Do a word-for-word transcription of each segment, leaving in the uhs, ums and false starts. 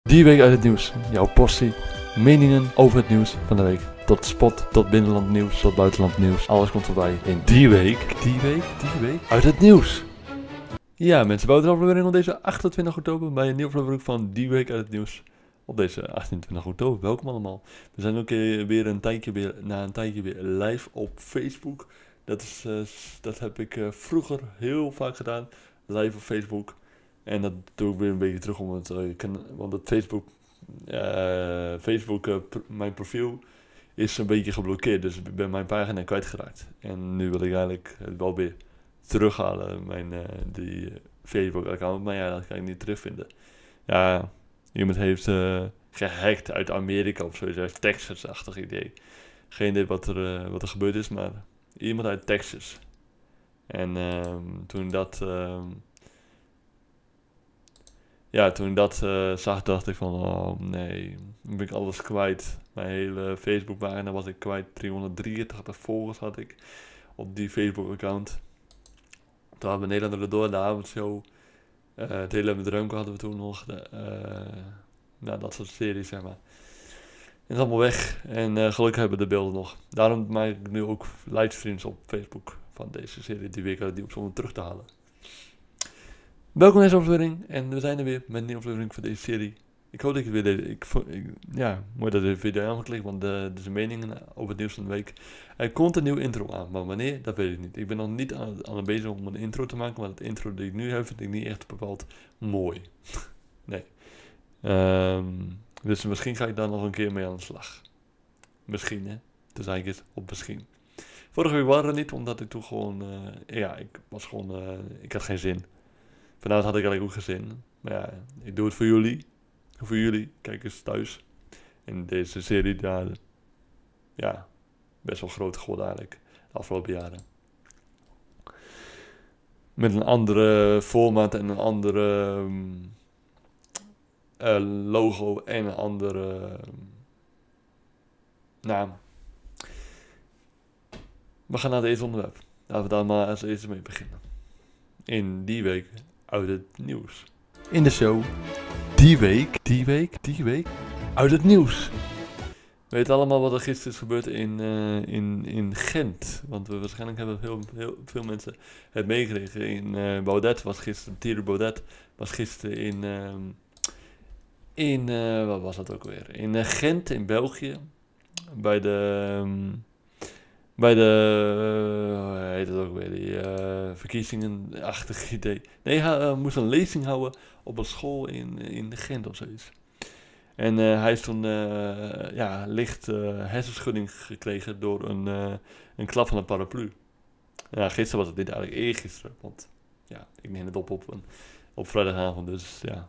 Die week uit het nieuws. Jouw portie meningen over het nieuws van de week. Tot spot, tot binnenland nieuws, tot buitenland nieuws. Alles komt voorbij in die week, die week, die week uit het nieuws. Ja mensen, bouwen de aflevering op deze achtentwintig oktober bij een nieuwe aflevering van die week uit het nieuws. Op deze achtentwintig oktober, welkom allemaal. We zijn ook weer een tijdje weer, na een tijdje weer live op Facebook. Dat, is, uh, dat heb ik uh, vroeger heel vaak gedaan, live op Facebook. En dat doe ik weer een beetje terug, omdat, uh, want het Facebook, uh, Facebook uh, pr- mijn profiel is een beetje geblokkeerd. Dus ik ben mijn pagina kwijtgeraakt. En nu wil ik eigenlijk het wel weer terughalen, mijn uh, die uh, Facebook account. Maar ja, dat kan ik niet terugvinden. Ja, iemand heeft uh, gehackt uit Amerika of zoiets, Texas-achtig idee. Geen idee wat er, uh, wat er gebeurd is, maar iemand uit Texas. En uh, toen dat... Uh, Ja, toen ik dat uh, zag, dacht ik van, oh nee, nu ben ik alles kwijt. Mijn hele Facebookpagina was ik kwijt, driehonderddrieëntachtig volgers had ik op die Facebook-account. Toen hadden we Nederland erdoor, de avondshow, uh, het hele met Remco hadden we toen nog, de, uh, nou dat soort series zeg maar. Het is allemaal weg en uh, gelukkig hebben we de beelden nog. Daarom maak ik nu ook livestreams op Facebook van deze serie, die week uit het nieuws, om hem terug te halen. Welkom in deze aflevering en we zijn er weer met een nieuwe aflevering van deze serie. Ik hoop dat ik weer deze, ik, ik, ja, mooi dat de video aangeklikt, want de, de meningen over het nieuws van de week. Er komt een nieuwe intro aan, maar wanneer, dat weet ik niet. Ik ben nog niet aan, aan het bezig om een intro te maken, want het intro die ik nu heb, vind ik niet echt bepaald mooi. nee. Um, dus misschien ga ik daar nog een keer mee aan de slag. Misschien, hè. Dus eigenlijk is op misschien. Vorige week waren we niet, omdat ik toen gewoon, uh, ja, ik was gewoon, uh, ik had geen zin. Vanavond had ik eigenlijk ook geen zin. Maar ja, ik doe het voor jullie. Voor jullie, kijkers thuis. En deze serie daar, ja, best wel groot geworden eigenlijk. De afgelopen jaren. Met een andere format en een andere um, uh, logo en een andere um, naam. We gaan naar het eerste onderwerp. Laten we daar maar als eerste mee beginnen. In die week uit het nieuws. In de show, die week, die week, die week, uit het nieuws. We weten allemaal wat er gisteren is gebeurd in, uh, in, in Gent. Want we waarschijnlijk hebben heel, heel veel mensen het meegekregen. In uh, Baudet was gisteren, Thierry Baudet was gisteren in, uh, in uh, wat was dat ook weer? In uh, Gent in België. Bij de... Um, Bij de, uh, hoe heet het ook weer, die uh, verkiezingen-achtig idee. Nee, hij uh, moest een lezing houden op een school in, in de Gent of zoiets. En uh, hij heeft toen uh, ja, licht uh, hersenschudding gekregen door een, uh, een klap van een paraplu. Ja, gisteren was het dit eigenlijk eergisteren, want ja, ik neem het op op, een, op vrijdagavond, dus ja.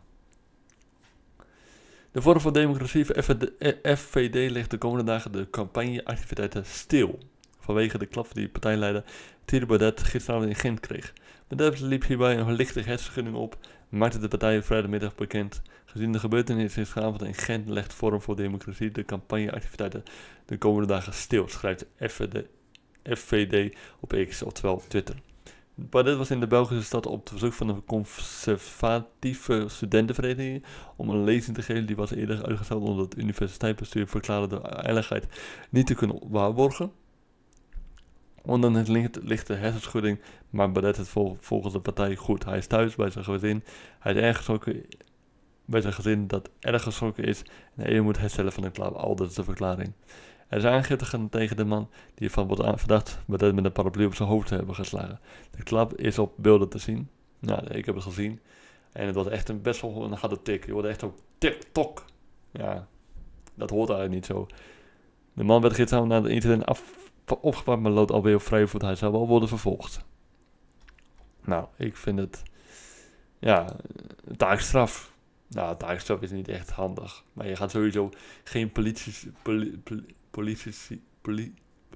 De Forum voor Democratie F V D legt de komende dagen de campagneactiviteiten stil. Vanwege de klap die partijleider Thierry Baudet gisteravond in Gent kreeg. Baudet liep hierbij een lichte hersenschudding op, maakte de partij vrijdagmiddag bekend. Gezien de gebeurtenissen gisteravond in Gent legt Forum voor Democratie de campagneactiviteiten de komende dagen stil, schrijft F V D op X, oftewel Twitter. Baudet was in de Belgische stad op verzoek van een conservatieve studentenvereniging om een lezing te geven die was eerder uitgesteld omdat het universiteitsbestuur verklaarde de veiligheid niet te kunnen waarborgen. Ondanks het lichte hersenschudding maakt Baudet het vol, volgens de partij goed. Hij is thuis bij zijn gezin. Hij is erg geschrokken bij zijn gezin dat erg geschrokken is en hij moet herstellen van de klap. Al dat is de verklaring. Er is aangifte gedaan tegen de man die ervan wordt verdacht Baudet met een paraplu op zijn hoofd te hebben geslagen. De klap is op beelden te zien. Nou, ik heb het gezien. En het was echt een best wel een harde tik. Je wordt echt op TikTok. Ja, dat hoort eigenlijk niet zo. De man werd gisteravond naar de internet af opgepakt, maar loopt alweer op vrije voet. Hij zou wel worden vervolgd. Nou, ik vind het... Ja, taakstraf. Nou, taakstraf is niet echt handig. Maar je gaat sowieso geen politici... Poli, poli, politici... Poli,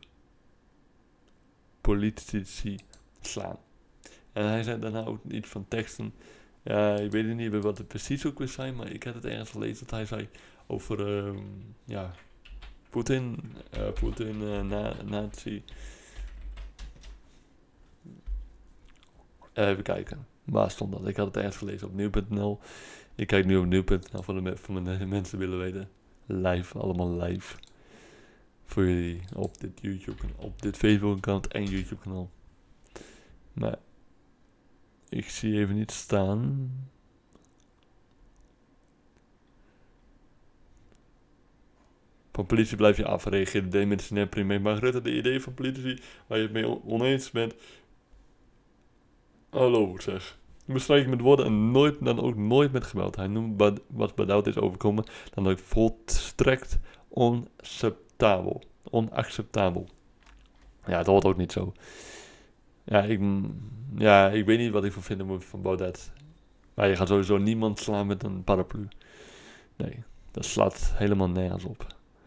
politici slaan. En hij zei daarna ook iets van teksten. Ja, ik weet niet wat het precies ook weer zijn, maar ik had het ergens gelezen dat hij zei over... Um, ja... Poetin, uh, Poetin, uh, na, nazi. Uh, even kijken, waar stond dat? Ik had het ergens gelezen op nieuw punt n l. Ik kijk nu op nieuw punt n l voor de, me- voor de mensen willen weten. Live, allemaal live. Voor jullie op dit YouTube kanaal, op dit Facebook account en YouTube kanaal. Maar ik zie even niet staan. Van politie blijf je af, reageerde demissionair premier Mark Rutte de ideeën van politici waar je het mee on- oneens bent. Hallo zeg. Bestrijking met woorden en nooit, dan ook nooit met geweld. Hij noemt bad- wat Badaud is overkomen dan ook volstrekt onacceptabel. Onacceptabel. Ja, dat hoort ook niet zo. Ja, ik, ja, ik weet niet wat ik van vinden moet van Baudet. Maar je gaat sowieso niemand slaan met een paraplu. Nee, dat slaat helemaal nergens op.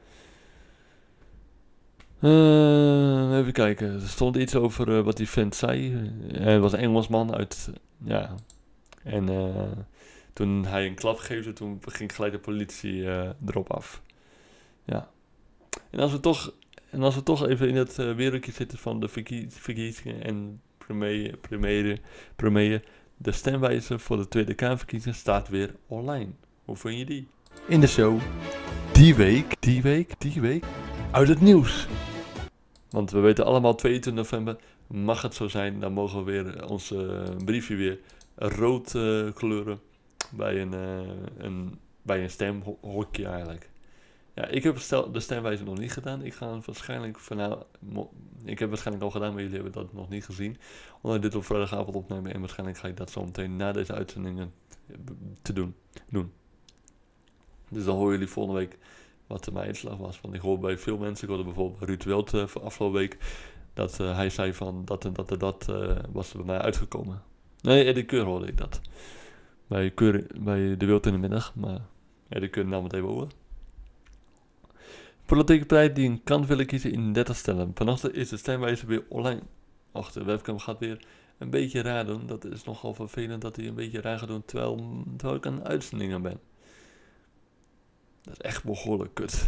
Uh, even kijken. Er stond iets over uh, wat die vent zei. Uh, hij was een Engelsman uit... Ja. En uh, toen hij een klap geefde, toen ging gelijk de politie uh, erop af. Ja. En als we toch, en als we toch even in het uh, wereldje zitten van de verkie- verkiezingen en premier, premier, premier, de stemwijzer voor de Tweede Kamerverkiezingen staat weer online. Hoe vind je die? In de show. Die week, die week, die week. Uit het nieuws. Want we weten allemaal, tweeëntwintig november mag het zo zijn. Dan mogen we weer onze uh, briefje weer rood uh, kleuren bij een, uh, een, bij een stemhokje eigenlijk. Ja, ik heb stel, de stemwijzer nog niet gedaan. Ik ga het waarschijnlijk vanavond... Ik heb het waarschijnlijk al gedaan, maar jullie hebben dat nog niet gezien. Omdat ik dit op vrijdagavond opnemen. En waarschijnlijk ga ik dat zo meteen na deze uitzendingen te doen. doen. Dus dan horen jullie volgende week wat mijn inslag was. Want ik hoor bij veel mensen, ik hoorde bijvoorbeeld bij Ruud Wild uh, afgelopen week, dat uh, hij zei van dat en dat en dat uh, was er bij mij uitgekomen. Nee, Eddie Keur hoorde ik dat. Bij, Keur, bij de Wild in de middag, maar Eddie Keur nam het even over. Politieke partij die een kant willen kiezen in dertig stellen. Vanochtend is de stemwijzer weer online. Och, de webcam gaat weer een beetje raar doen. Dat is nogal vervelend dat hij een beetje raar gaat doen terwijl, terwijl ik aan de uitzendingen ben. Dat is echt behoorlijk kut.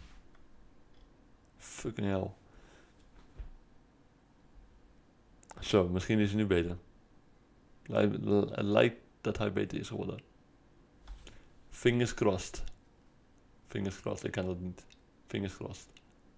Fucking hell. Zo, misschien is hij nu beter. Het lijkt dat hij beter is geworden. Fingers crossed. Fingers crossed, ik kan dat niet. Fingers crossed.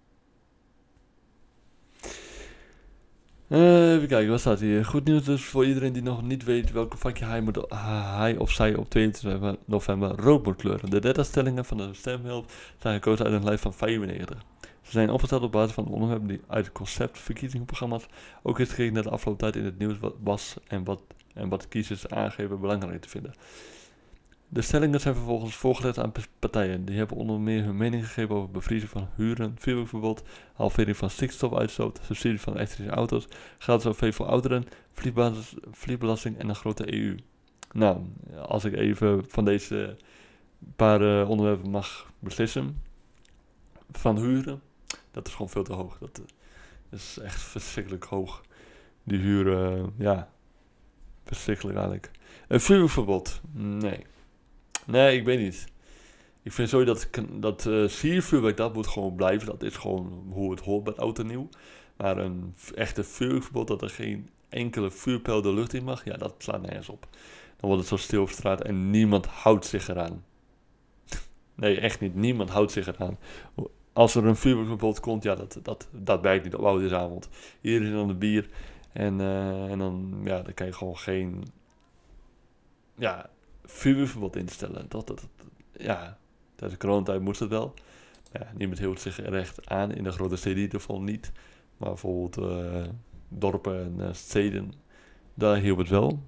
Uh, even kijken, wat staat hier? Goed nieuws dus voor iedereen die nog niet weet welke vakje hij, moet, uh, hij of zij op tweeëntwintig november rood moet kleuren. De dertig stellingen van de stemhulp zijn gekozen uit een lijst van vijfennegentig. Ze zijn opgesteld op basis van de onderwerpen die uit het concept verkiezingsprogramma's ook is gekregen naar de afgelopen tijd in het nieuws wat was en wat, en wat kiezers aangeven belangrijk te vinden. De stellingen zijn vervolgens voorgelegd aan partijen. Die hebben onder meer hun mening gegeven over bevriezen van huren, vuurwerkverbod, halvering van stikstofuitstoot, subsidie van elektrische auto's, gratis O V voor ouderen, vliegbelasting en een grote E U. Nou, als ik even van deze paar uh, onderwerpen mag beslissen. Van huren, dat is gewoon veel te hoog. Dat uh, is echt verschrikkelijk hoog. Die huren, uh, ja, verschrikkelijk eigenlijk. Een vuurwerkverbod, nee. Nee, ik weet niet. Ik vind zo dat, dat uh, siervuurwerk, dat moet gewoon blijven. Dat is gewoon hoe het hoort bij oud en nieuw. Maar een echte vuurwerkverbod, dat er geen enkele vuurpijl de lucht in mag, ja, dat slaat nergens op. Dan wordt het zo stil op straat en niemand houdt zich eraan. Nee, echt niet. Niemand houdt zich eraan. Als er een vuurwerkverbod komt, ja, dat, dat, dat werkt niet op oudejaarsavond. Hier is dan de bier en, uh, en dan, ja, dan kan je gewoon geen... Ja... vuurverbod instellen. Dat, dat, dat, ja, tijdens de coronatijd moest het wel. Ja, niemand hield zich er echt aan. In de grote steden in ieder geval niet. Maar bijvoorbeeld uh, dorpen en uh, steden, daar hielp het wel.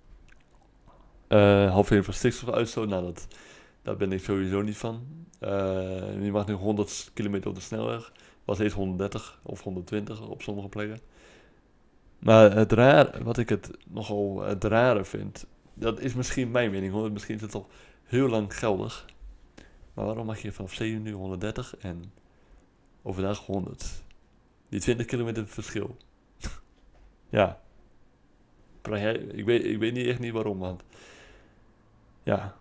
Uh, halvering van stikstofuitstoot, nou dat, daar ben ik sowieso niet van. Uh, je mag nu honderd kilometer op de snelweg. Was eens honderddertig of honderdtwintig op sommige plekken. Maar het raar, wat ik het nogal het rare vind, dat is misschien mijn mening hoor, misschien is het al heel lang geldig. Maar waarom mag je vanaf zeven uur honderddertig en overdag honderd? Die twintig kilometer verschil. Ja. Ik weet, ik weet niet echt niet waarom, want... Ja.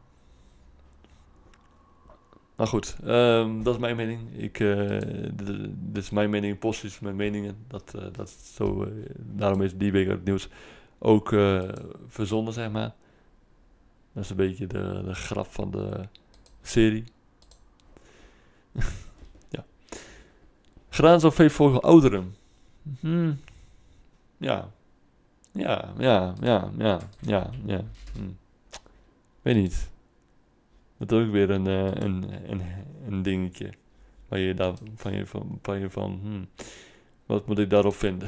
Maar goed, um, dat is mijn mening. Ik, uh, dit is mijn mening, positief mijn meningen. Dat, uh, dat is zo, uh, daarom is die week het nieuws ook uh, verzonnen, zeg maar. Dat is een beetje de, de grap van de serie. Ja. Graansafvee voor ouderen. Hmm. Ja. Ja, ja, ja, ja, ja, ja. Hm. Weet niet. Dat is ook weer een, uh, een, een, een dingetje. Waar je daar van je van, van, je van hmm, wat moet ik daarop vinden?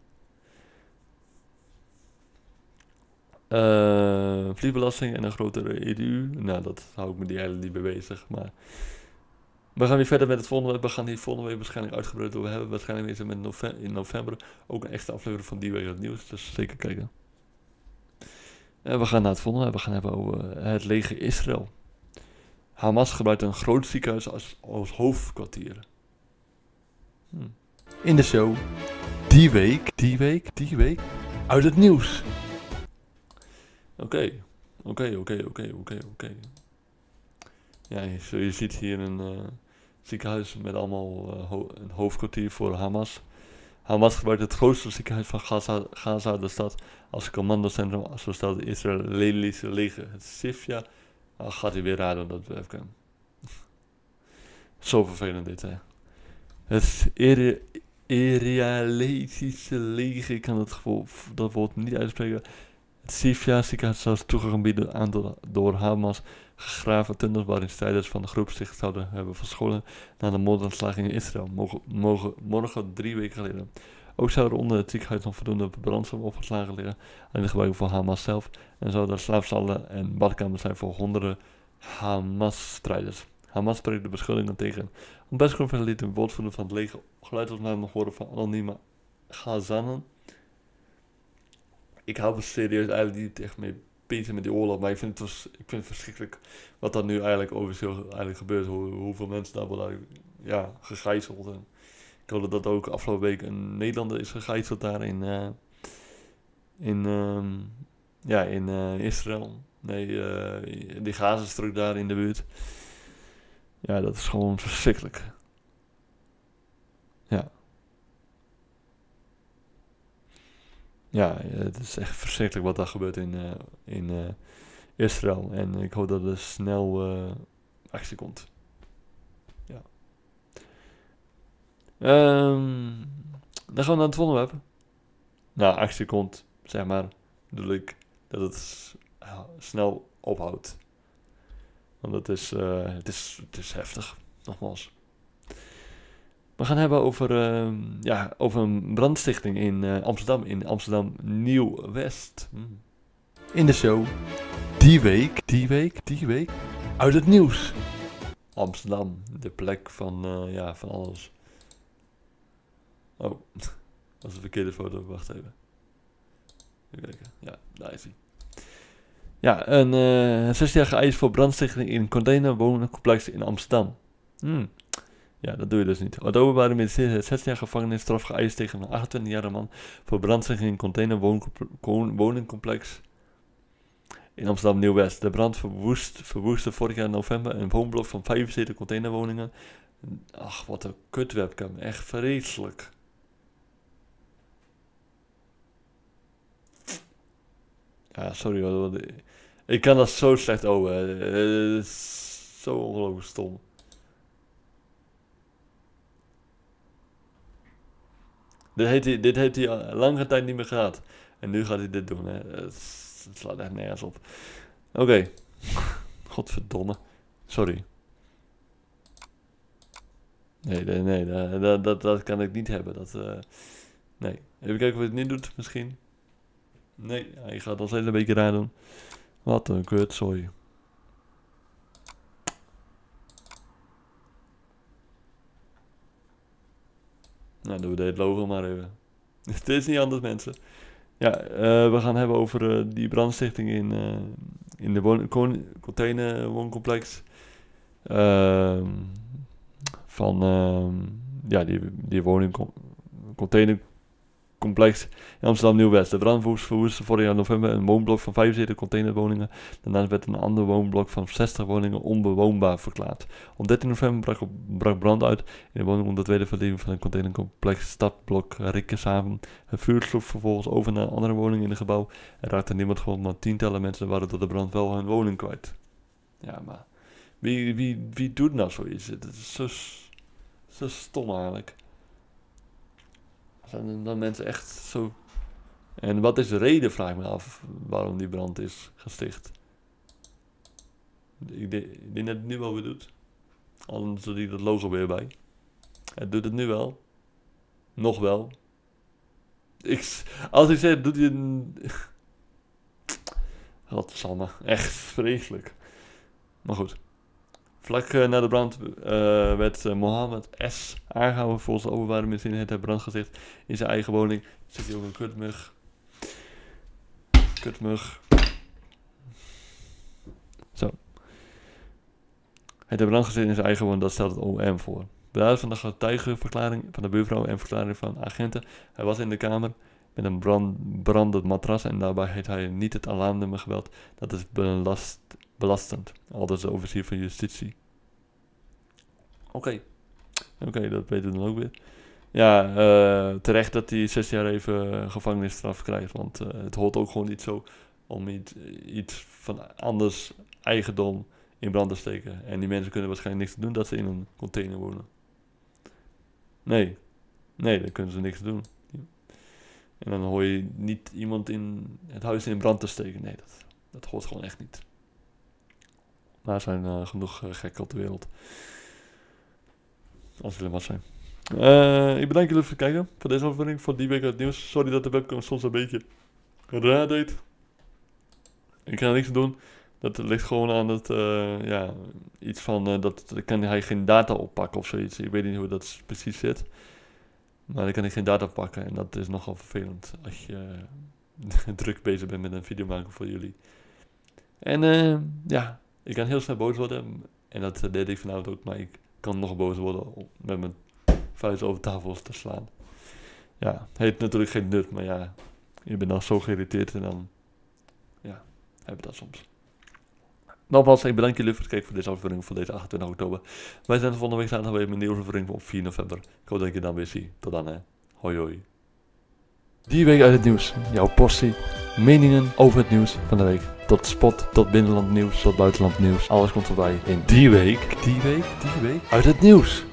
Uh, vliegbelasting en een grotere E D U. Nou, dat hou ik me die eigenlijk niet mee bezig. Maar we gaan weer verder met het volgende. We gaan die volgende week waarschijnlijk uitgebreid over hebben. Waarschijnlijk is er met november, in november ook een extra aflevering van Die Week het Nieuws. Dus zeker kijken. En we gaan naar het volgende. We gaan hebben over het leger Israël. Hamas gebruikt een groot ziekenhuis als, als hoofdkwartier. Hm. In de show. Die week, die week, die week. Uit het nieuws. Oké, oké, oké, oké, oké, oké. Ja, je, je ziet hier een uh, ziekenhuis met allemaal uh, ho een hoofdkwartier voor Hamas. Hamas gebruikt het grootste ziekenhuis van Gaza, Gaza de stad, als commandocentrum, zo stelt het Israëlische leger. Het Sifja. Ah, gaat hij weer raden dat we even. Zo vervelend dit, hè. Het Israëlische leger, ik kan het gevoel, dat woord niet uitspreken. Het Sifja ziekenhuis zou toegang bieden aan door, door Hamas gegraven tunnels waarin strijders van de groep zich zouden hebben verscholen na de moordaanslag in Israël, mogen, mogen, morgen drie weken geleden. Ook zouden onder het ziekenhuis nog voldoende brandstof opgeslagen liggen, alleen gebruiken voor Hamas zelf, en zouden er slaapzalen en badkamers zijn voor honderden Hamas-strijders. Hamas spreekt de beschuldigingen tegen. Een persconferentie liet een woordvoerder van het leger geluidsopname nog horen van anonieme Gazanen. Ik hou me serieus eigenlijk niet echt mee bezig met die oorlog, maar ik vind het, was, ik vind het verschrikkelijk wat er nu eigenlijk overal eigenlijk gebeurt. Hoe, hoeveel mensen daar worden ja, gegijzeld. En ik hoorde dat ook afgelopen week een Nederlander is gegijzeld daar in, uh, in, um, ja, in uh, Israël. Nee, uh, die Gazastrook daar in de buurt. Ja, dat is gewoon verschrikkelijk. Ja. Ja, het is echt verschrikkelijk wat daar gebeurt in, uh, in uh, Israël. En ik hoop dat er snel uh, actie komt. Ja. Um, dan gaan we naar het volgende web. Nou, actie komt, zeg maar, bedoel ik dat het uh, snel ophoudt. Want het is, uh, het is, het is heftig, nogmaals. We gaan hebben over, uh, ja, over een brandstichting in uh, Amsterdam, in Amsterdam Nieuw-West. Hmm. In de show, die week, die week, die week, uit het nieuws. Amsterdam, de plek van, uh, ja, van alles. Oh, dat is een verkeerde foto, wacht even. Even kijken, ja, daar is hij. Ja, een uh, zesjarige eis voor brandstichting in een containerwoningcomplex in Amsterdam. Hmm. Ja, dat doe je dus niet. Het Openbaar Ministerie heeft zes jaar gevangenisstraf geëist tegen een achtentwintigjarige man voor brandstichting in een containerwoningcomplex in Amsterdam Nieuw-West. De brand verwoest, verwoestte vorig jaar in november een woonblok van vijfenzeventig containerwoningen. Ach, wat een kutwebcam. Echt vreselijk. Ja, sorry hoor. Ik kan dat zo slecht over. Het is zo ongelooflijk stom. Dit heeft, hij, dit heeft hij lange tijd niet meer gehad. En nu gaat hij dit doen. Hè. Het, het slaat echt nergens op. Oké. Okay. Godverdomme. Sorry. Nee, nee, nee. Dat, dat, dat kan ik niet hebben. Dat, uh, nee. Even kijken of hij het niet doet misschien. Nee, hij gaat ons hele beetje raar doen. Wat een kut, sorry. Nou, doen we dit logo maar even. Het is niet anders, mensen. Ja, uh, we gaan hebben over uh, die brandstichting in, uh, in de woon containerwooncomplex. Uh, van, uh, ja, die, die woning containercomplex complex in Amsterdam Nieuw-West. De brand verwoestte vorig jaar november een woonblok van vijfenzeventig containerwoningen. Daarnaast werd een ander woonblok van zestig woningen onbewoonbaar verklaard. Op dertien november brak, brak brand uit in de woning onder de tweede verdieping van het containercomplex Stadblok Rikkeshaven. Het vuur sloeg vervolgens over naar andere woningen in het gebouw en raakte niemand gewond, maar tientallen mensen waren door de brand wel hun woning kwijt. Ja, maar wie, wie, wie doet nou zoiets? Het is zo, zo stom eigenlijk. Zijn dan mensen echt zo... En wat is de reden, vraag ik me af, waarom die brand is gesticht. Ik denk, ik denk dat het nu wel weer doet. Anders doet hij dat logo weer bij. Het doet het nu wel. Nog wel. Ik, als ik zeg, doet hij een... Godsamme, echt vreselijk. Maar goed. Vlak uh, na de brand uh, werd uh, Mohammed S. aangehouden. Volgens de openbare ministerie heeft hij brand gesticht in zijn eigen woning. Zit hij ook een kutmug. Kutmug. Zo. Hij heeft brand gesticht in zijn eigen woning, dat stelt het O M voor. Behalve van de getuigenverklaring van de buurvrouw en verklaring van agenten. Hij was in de kamer met een brand, brandend matras en daarbij heeft hij niet het alarmnummer gebeld. Dat is belast, belastend. Aldus de officier van justitie. Oké. Okay. Oké, okay, dat weten we dan ook weer. Ja, uh, terecht dat hij zes jaar even uh, gevangenisstraf krijgt. Want uh, het hoort ook gewoon niet zo om iets, iets van anders eigendom in brand te steken. En die mensen kunnen waarschijnlijk niks doen dat ze in een container wonen. Nee. Nee, dan kunnen ze niks doen. En dan hoor je niet iemand in het huis in brand te steken. Nee, dat, dat hoort gewoon echt niet. Maar er zijn uh, genoeg uh, gekken op de wereld. Als jullie wat zijn. Uh, ik bedank jullie voor het kijken. Voor deze aflevering. Voor die week uit het nieuws. Sorry dat de webcam soms een beetje raar deed. Ik kan er niks aan doen. Dat ligt gewoon aan het, uh, ja, iets van, uh, dat kan hij geen data oppakken of zoiets. Ik weet niet hoe dat precies zit. Maar dan kan ik geen data pakken en dat is nogal vervelend als je uh, druk bezig bent met een video maken voor jullie. En uh, ja, ik kan heel snel boos worden en dat uh, deed ik vanavond ook, maar ik kan nog boos worden om met mijn vuist over tafels te slaan. Ja, heeft natuurlijk geen nut, maar ja, je bent dan zo geïrriteerd en dan, ja, heb je dat soms. Nogmaals, ik bedank jullie voor het kijken voor deze aflevering van deze achtentwintig oktober. Wij zijn de volgende week zaterdag weer met een nieuwe aflevering op vier november. Ik hoop dat ik je dan weer zie. Tot dan, hè. Hoi hoi. Die week uit het nieuws. Jouw portie meningen over het nieuws van de week. Tot spot, tot binnenland nieuws, tot buitenland nieuws. Alles komt voorbij in die week, die week, die week uit het nieuws.